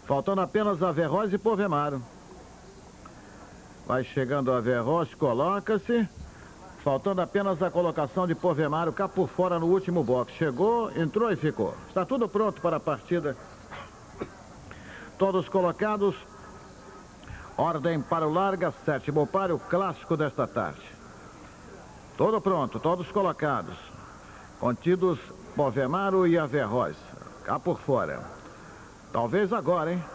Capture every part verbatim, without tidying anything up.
Faltando apenas Averroes e Povemaro. Vai chegando Averroes, coloca-se. Faltando apenas a colocação de Povemaro cá por fora no último box. Chegou, entrou e ficou. Está tudo pronto para a partida. Todos colocados. Ordem para o larga, sétimo páreo, clássico desta tarde. Tudo pronto, todos colocados. Contidos Povemaro e Averroes. Cá por fora. Talvez agora, hein?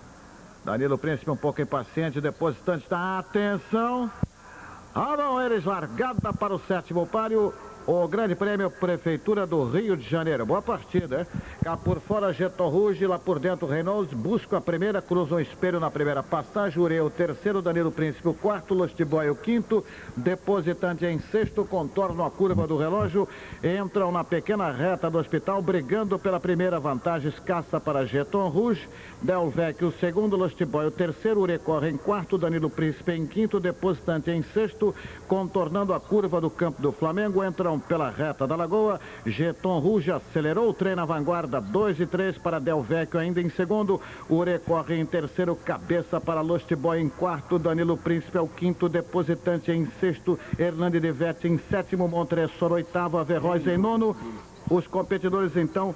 Danilo Príncipe um pouco impaciente, depositante da atenção. Ah, não, eles largada para o sétimo páreo. O Grande Prêmio Prefeitura do Rio de Janeiro. Boa partida, hein? Cá por fora, Jeton Rouge, lá por dentro, Reynolds. Busca a primeira, cruza um espelho na primeira passagem. Urê, o terceiro, Danilo Príncipe, o quarto, Lost Boy, o quinto. Depositante em sexto, contorno a curva do relógio. Entram na pequena reta do hospital, brigando pela primeira vantagem. Escassa para Jeton Rouge. Del Vecchio, o segundo, Lost Boy, o terceiro. Urê corre em quarto, Danilo Príncipe em quinto. Depositante em sexto, contornando a curva do campo do Flamengo. Entram pela reta da Lagoa. Jeton Rouge acelerou o trem na vanguarda, dois e três para Del Vecchio ainda em segundo. Urê corre em terceiro, cabeça para Lost Boy em quarto. Danilo Príncipe é o quinto, depositante em sexto. Hernani de Vete em sétimo, Montressor oitavo, Averroes em nono. Os competidores então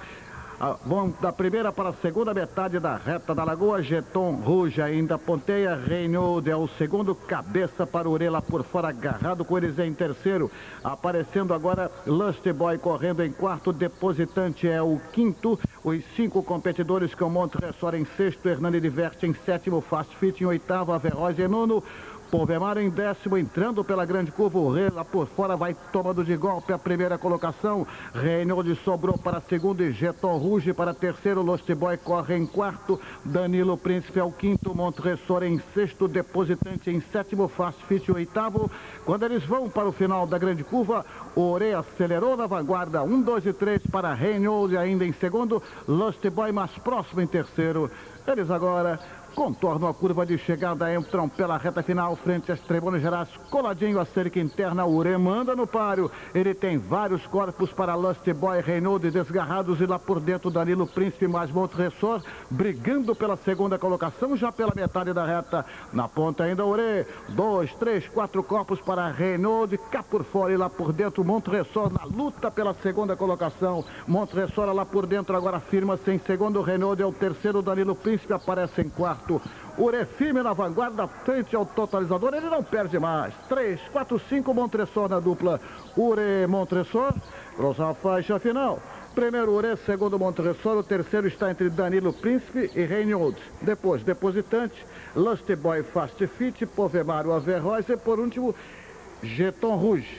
vão da primeira para a segunda metade da reta da Lagoa. Jeton Rouge ainda ponteia. Reynolds é o segundo, cabeça para Urê lá por fora, agarrado com eles em terceiro. Aparecendo agora Lost Boy correndo em quarto, depositante é o quinto. Os cinco competidores com Montressor em sexto, Hernani de Verte em sétimo, Fast Fit em oitavo, Averroes em nono. Povemaro em décimo, entrando pela grande curva. O Rei lá por fora vai tomando de golpe a primeira colocação. Reynolds sobrou para segundo e Jeton Rouge para terceiro. Lost Boy corre em quarto. Danilo Príncipe é o quinto. Montressor em sexto. Depositante em sétimo. Fast Fit em oitavo. Quando eles vão para o final da grande curva, o Rei acelerou na vanguarda. Um, dois e três para Reynolds ainda em segundo. Lost Boy mais próximo em terceiro. Eles agora contornam a curva de chegada, entram pela reta final, frente às tribunas gerais, coladinho à cerca interna. Urê manda no páreo, ele tem vários corpos para Lost Boy, Reynolds desgarrados, e lá por dentro Danilo Príncipe mais Montressor, brigando pela segunda colocação, já pela metade da reta. Na ponta ainda Urê, dois, três, quatro corpos para Reynolds, cá por fora e lá por dentro Montressor na luta pela segunda colocação. Montressor lá por dentro agora firma-se em segundo, Reynolds é o terceiro, Danilo Príncipe aparece em quarto. Urê firme na vanguarda, frente ao totalizador, ele não perde mais. três, quatro, cinco, Montressor na dupla. Urê, Montressor, cruzar a faixa final. Primeiro Urê, segundo Montressor, o terceiro está entre Danilo Príncipe e Reynolds. Depois, depositante, Lost Boy, Fast Fit, Povemaro, Averroes e por último, Jeton Rouge.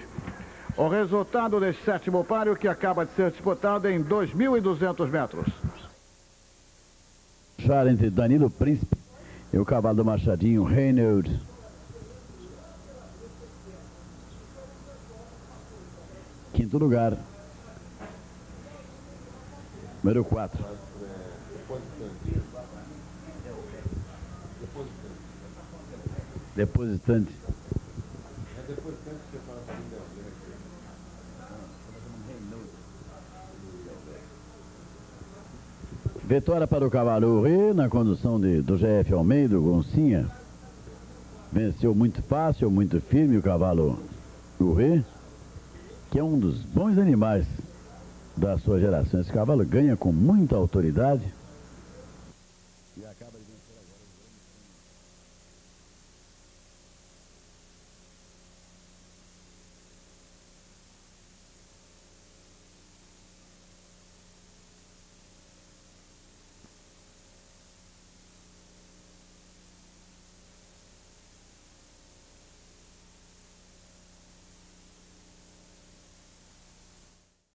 O resultado desse sétimo páreo que acaba de ser disputado em dois mil e duzentos metros. Entre Danilo Príncipe e o cavalo do Machadinho, Reynolds. Quinto lugar, número quatro. Depositante. Vitória para o cavalo Urê, na condução de, do G F Almeida, Goncinha. Venceu muito fácil, muito firme o cavalo Urê, que é um dos bons animais da sua geração. Esse cavalo ganha com muita autoridade e acaba de